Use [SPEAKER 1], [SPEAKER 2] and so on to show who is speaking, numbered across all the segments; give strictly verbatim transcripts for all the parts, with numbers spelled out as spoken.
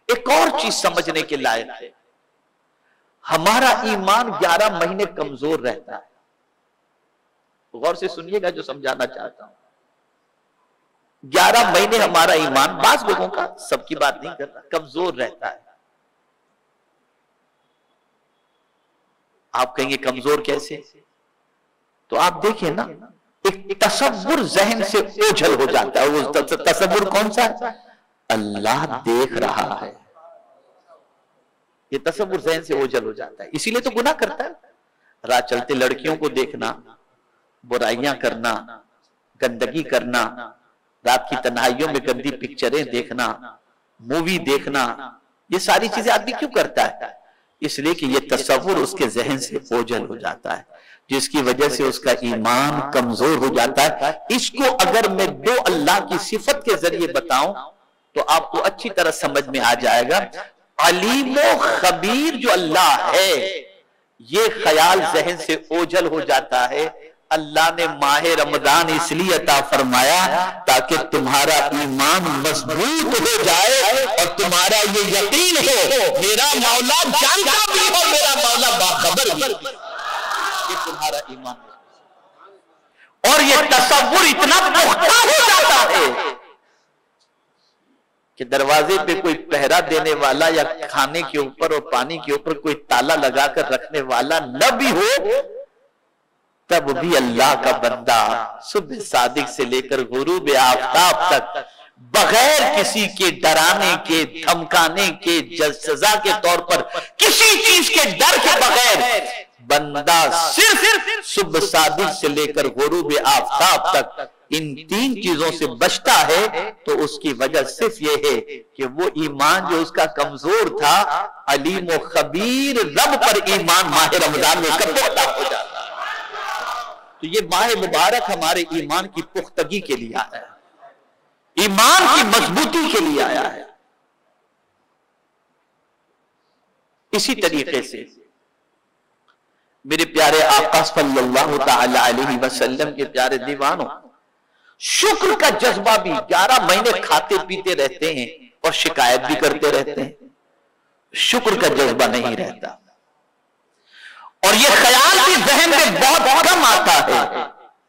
[SPEAKER 1] एक और चीज समझने के लायक है, हमारा ईमान ग्यारह महीने कमजोर रहता है। गौर से सुनिएगा जो समझाना चाहता हूं। ग्यारह महीने हमारा ईमान, बास लोगों का, सबकी बात नहीं कर रहा, कमजोर रहता है। आप कहेंगे कमजोर कैसे? तो आप देखिए ना, एक तसव्वुर जहन से ओझल हो जाता है। वो तसव्वुर कौन सा है? अल्लाह देख रहा है। ये तसव्वुर जहन से ओझल हो जाता है, इसीलिए तो गुनाह करता है। राह चलते लड़कियों को देखना, बुराइयां करना, गंदगी करना, रात की तन्हाइयों में गंदी पिक्चरें देखना, मूवी देखना, ये सारी चीजें आदमी क्यों करता है? इसलिए कि ये तसव्वुर उसके जहन से ओझल हो जाता है, जिसकी वजह से उसका ईमान कमजोर हो जाता है। इसको अगर मैं दो अल्लाह की सिफत के जरिए बताऊं तो आपको अच्छी तरह समझ में आ जाएगा। अलीम व खबीर जो अल्लाह है, ये ख्याल जहन से ओझल हो जाता है। अल्लाह ने माह रमजान इसलिए अता फरमाया ताकि तुम्हारा ईमान मजबूत हो जाए और तुम्हारा ये यकीन हो मेरा मौला जानता भी हो, मेरा मौला बाखबर भी, ये तुम्हारा ईमान। और ये तसव्वुर इतना पुख्ता हो जाता है कि दरवाजे पे कोई पहरा देने वाला या खाने के ऊपर और पानी के ऊपर कोई ताला लगाकर रखने वाला न भी हो, तब भी अल्लाह का बंदा सुबह सादिक से लेकर गुरूब आफताब तक बगैर किसी के डराने के, धमकाने के, सजा के तौर पर किसी चीज के डर के बगैर बंदा सिर्फ सुबह सादिक से लेकर गुरूब आफताब तक इन तीन चीजों से बचता है, तो उसकी वजह सिर्फ ये है कि वो ईमान जो उसका कमजोर था, अलीम व खबीर रब पर ईमान माह रमजान में पुख्ता हो जाता है। तो ये माह मुबारक हमारे ईमान की पुख्तगी के लिए आया है, ईमान की मजबूती के लिए आया है। इसी तरीके से मेरे प्यारे आका सल्लल्लाहु तआला अलैहि वसल्लम के प्यारे दीवानों, शुक्र का जज्बा भी, ग्यारह महीने खाते पीते रहते हैं और शिकायत भी करते रहते हैं, शुक्र का जज्बा नहीं रहता। और ये ख्याल भी जहन में बहुत कम आता है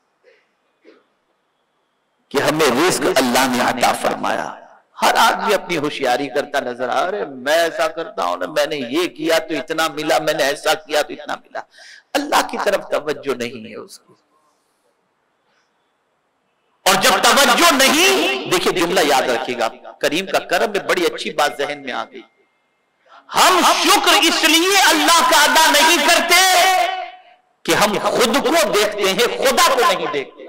[SPEAKER 1] कि हमें रिस्क अल्लाह ने अता फरमाया। हर आदमी अपनी होशियारी करता नजर आ रहा है, मैं ऐसा करता हूं ना, मैंने ये किया तो इतना मिला, मैंने ऐसा किया तो इतना मिला। अल्लाह की तरफ तवज्जो नहीं है उसकी। और जब तवज्जो नहीं, देखिए जुमला याद रखिएगा, करीम का करम में बड़ी अच्छी बात जहन में आ गई। हम शुक्र इसलिए अल्लाह का अदा नहीं करते कि हम खुद को देखते हैं, खुदा को नहीं देखते।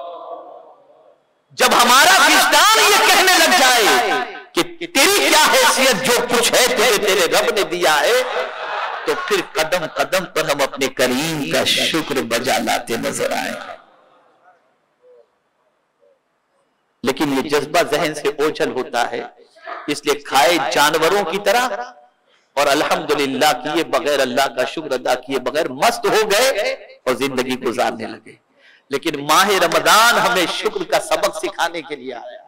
[SPEAKER 1] जब हमारा विजदान ये कहने लग जाए कि तेरी क्या हैसियत, जो कुछ है तेरे तेरे रब ने दिया है, तो फिर कदम कदम पर हम अपने करीम का शुक्र बजा लाते नजर आए। लेकिन ये जज्बा जहन से ओझल होता है, इसलिए खाए जानवरों की तरह और अल्हम्दुलिल्लाह किए बगैर, अल्लाह का शुक्र अदा किए बगैर मस्त हो गए और जिंदगी गुजारने लगे। लेकिन माह रमजान हमें शुक्र का सबक सिखाने के लिए आया।